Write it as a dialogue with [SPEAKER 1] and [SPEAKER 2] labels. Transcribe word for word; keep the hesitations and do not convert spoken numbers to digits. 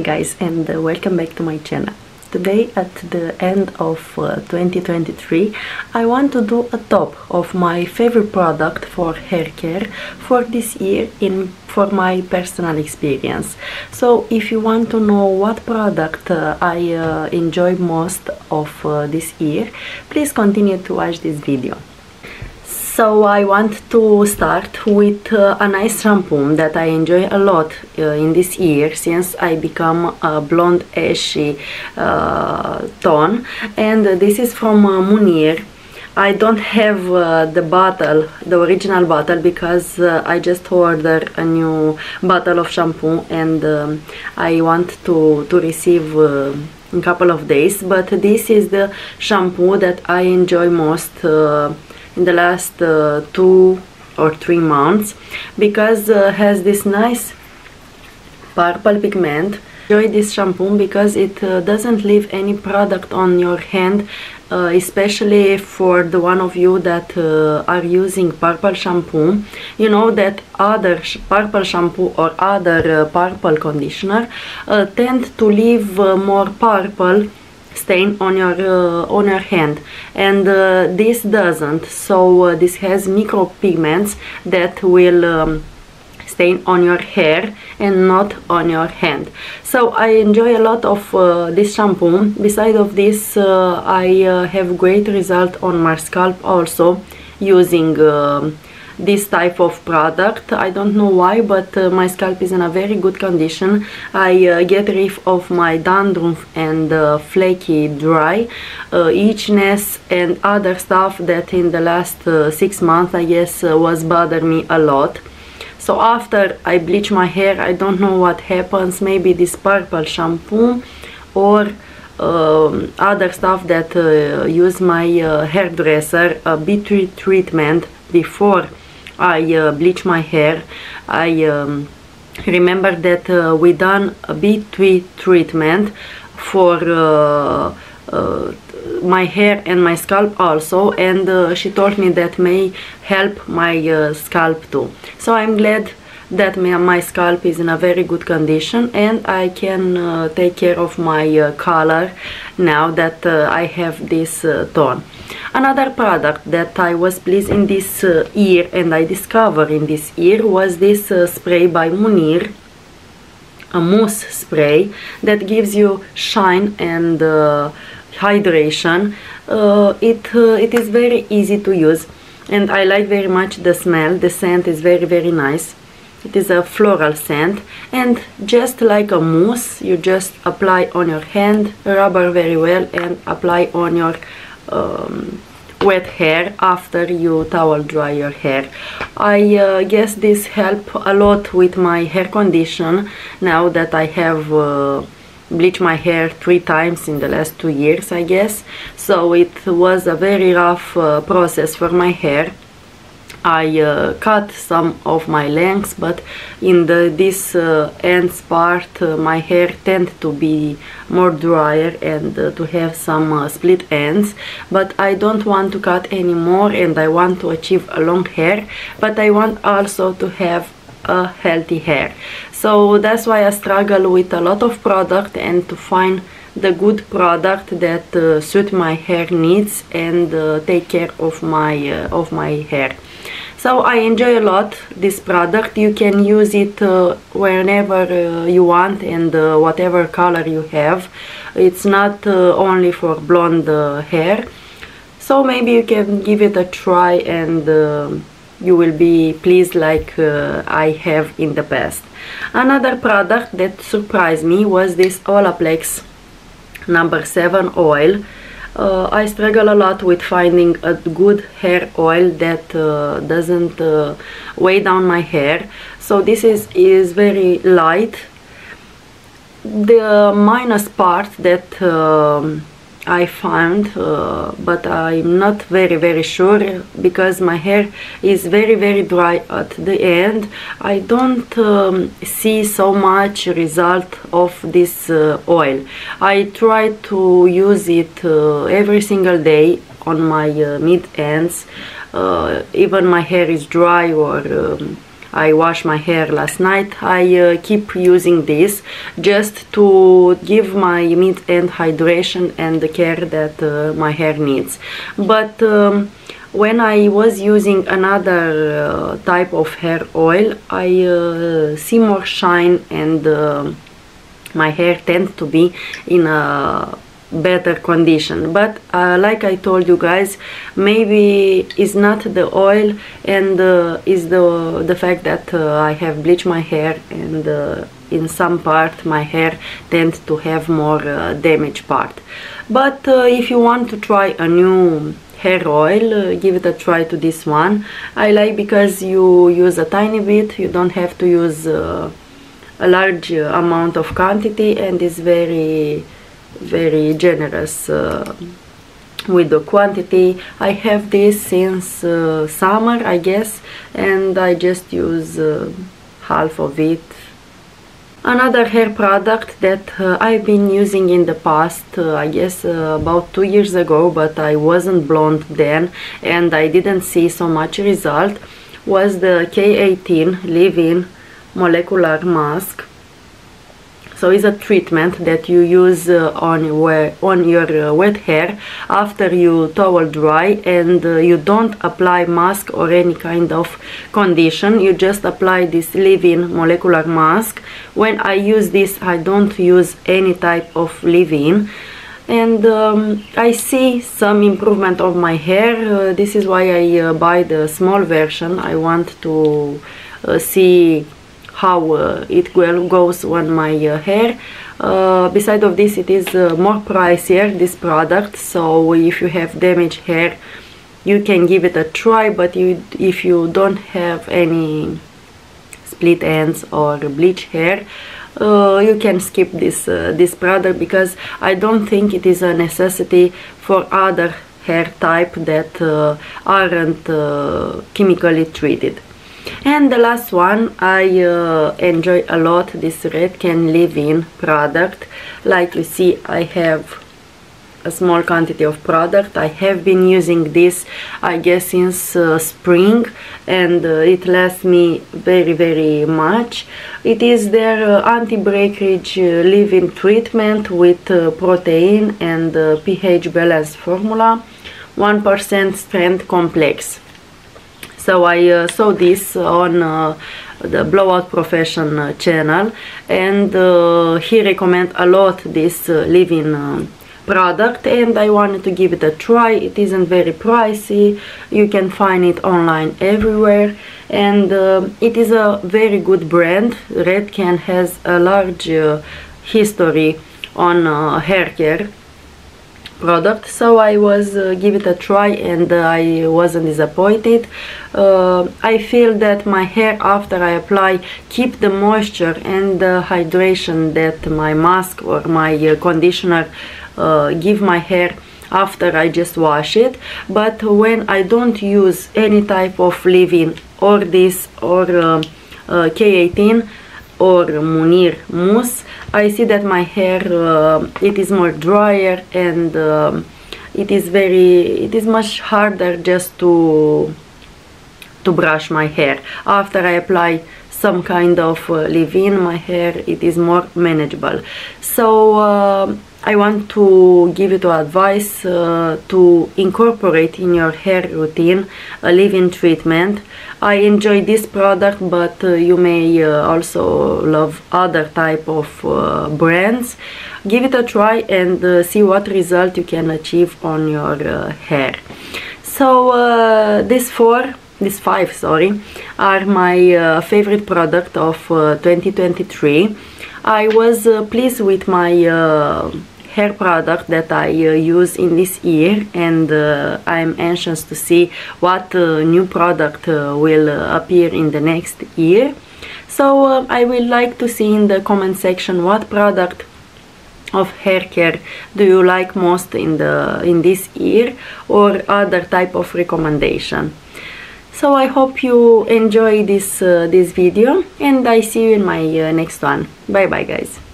[SPEAKER 1] guys, and uh, welcome back to my channel. Today at the end of uh, twenty twenty-three I want to do a top of my favorite product for hair care for this year in for my personal experience. So if you want to know what product uh, I uh, enjoy most of uh, this year, please continue to watch this video. So I want to start with uh, a nice shampoo that I enjoy a lot uh, in this year since I become a blonde ashy uh, tone, and this is from uh, Munir. I don't have uh, the bottle, the original bottle, because uh, I just ordered a new bottle of shampoo and um, I want to, to receive uh, in a couple of days, but this is the shampoo that I enjoy most uh, in the last uh, two or three months, because uh, has this nice purple pigment. Enjoy this shampoo because it uh, doesn't leave any product on your hand, uh, especially for the one of you that uh, are using purple shampoo. You know that other sh purple shampoo or other uh, purple conditioner uh, tend to leave uh, more purple stain on your uh, on your hand, and uh, this doesn't. So uh, this has micro pigments that will um, stain on your hair and not on your hand. So I enjoy a lot of uh, this shampoo. Besides of this, uh, I uh, have great result on my scalp also using uh, this type of product. I don't know why, but uh, my scalp is in a very good condition. I uh, get rid of my dandruff and uh, flaky dry uh, itchiness and other stuff that in the last uh, six months I guess uh, was bothering me a lot. So after I bleach my hair, I don't know what happens, maybe this purple shampoo or um, other stuff that uh, use my uh, hairdresser, a B three treatment before I uh, bleach my hair. I um, remember that uh, we done a B three treatment for uh, uh, my hair and my scalp also, and uh, she told me that may help my uh, scalp too. So I'm glad that my, my scalp is in a very good condition, and I can uh, take care of my uh, color now that uh, I have this uh, tone. Another product that I was pleased in this uh, year and I discovered in this year was this uh, spray by Munir, a mousse spray that gives you shine and uh, hydration. Uh, it, uh, it is very easy to use, and I like very much the smell. The scent is very very nice. It is a floral scent, and just like a mousse, you just apply on your hand, rub her very well, and apply on your um, wet hair after you towel dry your hair. I uh, guess this help a lot with my hair condition now that I have uh, bleached my hair three times in the last two years, I guess. So it was a very rough uh, process for my hair. I uh, cut some of my lengths, but in the this uh, ends part uh, my hair tend to be more drier and uh, to have some uh, split ends, but I don't want to cut anymore, and I want to achieve a long hair, but I want also to have a healthy hair. So that's why I struggle with a lot of product and to find the good product that uh, suit my hair needs and uh, take care of my uh, of my hair. So I enjoy a lot this product. You can use it uh, whenever uh, you want and uh, whatever color you have. It's not uh, only for blonde uh, hair. So maybe you can give it a try, and uh, you will be pleased like uh, I have in the past. Another product that surprised me was this Olaplex number seven oil. Uh, I struggle a lot with finding a good hair oil that uh, doesn't uh, weigh down my hair. So this is, is very light. The minus part that um, I found, uh, but I'm not very very sure, because my hair is very very dry at the end. I don't um, see so much result of this uh, oil. I try to use it uh, every single day on my uh, mid ends, uh, even my hair is dry or um, I washed my hair last night, I uh, keep using this just to give my mid-end hydration and the care that uh, my hair needs. But um, when I was using another uh, type of hair oil, I uh, see more shine, and uh, my hair tends to be in a better condition. But uh, like I told you guys, maybe it's not the oil, and uh, is the the fact that uh, I have bleached my hair, and uh, in some part my hair tends to have more uh, damaged part. But uh, if you want to try a new hair oil, uh, give it a try to this one. I like because you use a tiny bit, you don't have to use uh, a large uh, amount of quantity, and is very very generous uh, with the quantity. I have this since uh, summer, I guess, and I just use uh, half of it. Another hair product that uh, I've been using in the past, uh, I guess uh, about two years ago, but I wasn't blonde then and I didn't see so much result, was the K eighteen Leave-In Molecular Mask. So it's a treatment that you use uh, on, your, on your uh, wet hair after you towel dry, and uh, you don't apply mask or any kind of condition. You just apply this Leave-In Molecular Mask. When I use this, I don't use any type of leave-in, and um, I see some improvement of my hair. Uh, this is why I uh, buy the small version. I want to uh, see how uh, it well goes on my uh, hair. Uh, beside of this, it is uh, more pricier, this product, so if you have damaged hair you can give it a try, but you, if you don't have any split ends or bleach hair, uh, you can skip this uh, this product, because I don't think it is a necessity for other hair type that uh, aren't uh, chemically treated. And the last one, I uh, enjoy a lot this Redken Leave-In product. Like you see, I have a small quantity of product. I have been using this, I guess, since uh, spring, and uh, it lasts me very very much. It is their uh, anti-breakage uh, leave-in treatment with uh, protein and uh, pH balance formula, one percent strength complex. So I uh, saw this on uh, the Blowout Profession uh, channel, and uh, he recommend a lot this uh, leave-in uh, product, and I wanted to give it a try. It isn't very pricey, you can find it online everywhere, and uh, it is a very good brand. Redken has a large uh, history on uh, hair care product, so I was uh, give it a try, and uh, I wasn't disappointed. uh, I feel that my hair after I apply keep the moisture and the hydration that my mask or my uh, conditioner uh, give my hair after I just wash it. But when I don't use any type of leave-in or this or uh, uh, K eighteen or Munir mousse, I see that my hair uh, it is more drier, and uh, it is very it is much harder just to to brush my hair. After I apply some kind of uh, leave-in, my hair it is more manageable. So uh, I want to give you the advice uh, to incorporate in your hair routine a leave-in treatment. I enjoy this product, but uh, you may uh, also love other type of uh, brands. Give it a try and uh, see what result you can achieve on your uh, hair. So uh, these four these five sorry are my uh, favorite product of uh, twenty twenty-three. I was uh, pleased with my uh, hair product that I uh, use in this year, and uh, I'm anxious to see what uh, new product uh, will uh, appear in the next year. So uh, I will like to see in the comment section what product of hair care do you like most in the in this year, or other type of recommendation. So I hope you enjoy this uh, this video, and I see you in my uh, next one. Bye bye guys.